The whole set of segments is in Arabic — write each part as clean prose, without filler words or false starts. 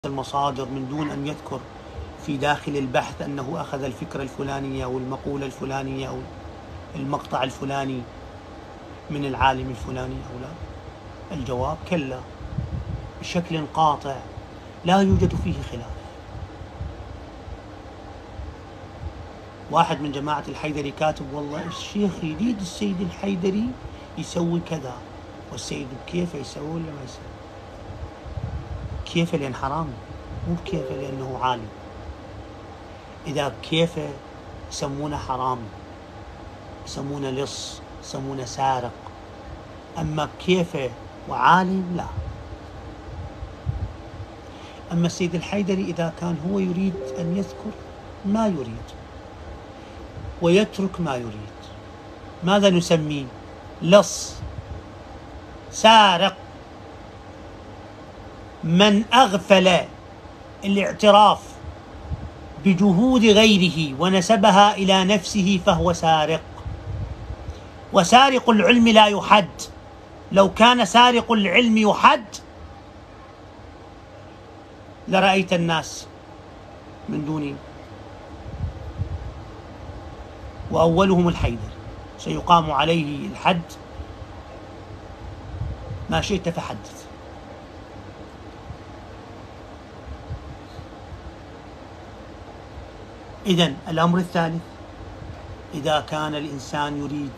المصادر من دون أن يذكر في داخل البحث أنه أخذ الفكرة الفلانية أو المقولة الفلانية أو المقطع الفلاني من العالم الفلاني أو لا؟ الجواب كلا، بشكل قاطع لا يوجد فيه خلاف. واحد من جماعة الحيدري كاتب: والله الشيخ يريد السيد الحيدري يسوي كذا، والسيد بكيفه يسوي ولا ما يسوي؟ كيفه لأن حرامي، مو بكيفه لأنه عالم. إذا كيفه يسمونه حرامي، يسمونه لص، يسمونه سارق. أما كيفه وعالم لا. أما السيد الحيدري إذا كان هو يريد أن يذكر ما يريد ويترك ما يريد، ماذا نسميه؟ لص، سارق. من أغفل الاعتراف بجهود غيره ونسبها إلى نفسه فهو سارق. وسارق العلم لا يحد. لو كان سارق العلم يحد لرأيت الناس من دونه، وأولهم الحيدري، سيقام عليه الحد ما شئت فحدث. إذن الأمر الثالث: إذا كان الإنسان يريد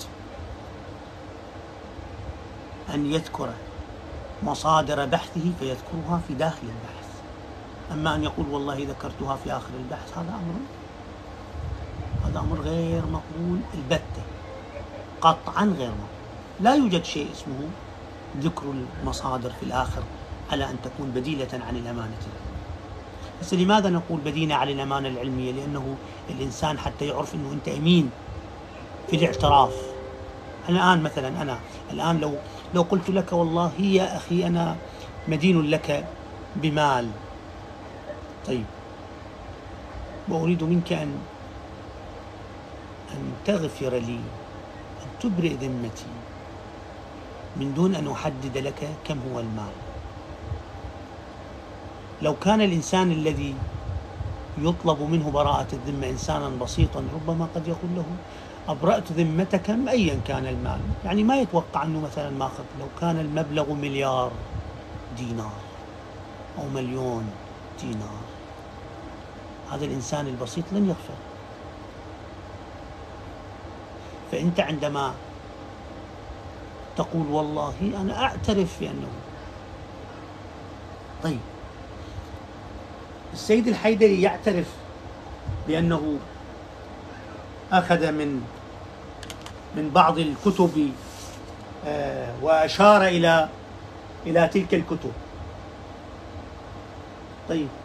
أن يذكر مصادر بحثه فيذكرها في داخل البحث. أما أن يقول والله ذكرتها في آخر البحث، هذا أمر غير مقبول البتة، قطعا غير مقبول. لا يوجد شيء اسمه ذكر المصادر في الآخر على أن تكون بديلة عن الأمانة العلمية. بس لماذا نقول بديلة عن الأمانة العلمية؟ لأنه الإنسان حتى يعرف أنه أنت أمين في الاعتراف. الآن مثلا أنا الآن لو قلت لك والله يا أخي أنا مدين لك بمال، طيب، وأريد منك أن تغفر لي، أن تبرئ ذمتي، من دون أن أحدد لك كم هو المال. لو كان الإنسان الذي يطلب منه براءة الذمة إنسانا بسيطا، ربما قد يقول له أبرأت ذمتك أيا كان المال، يعني ما يتوقع أنه مثلا ماخذ. لو كان المبلغ مليار دينار أو مليون دينار، هذا الإنسان البسيط لن يغفر. فأنت عندما تقول والله أنا أعترف بأنه، طيب، السيد الحيدري يعترف بأنه أخذ من بعض الكتب وأشار إلى تلك الكتب، طيب،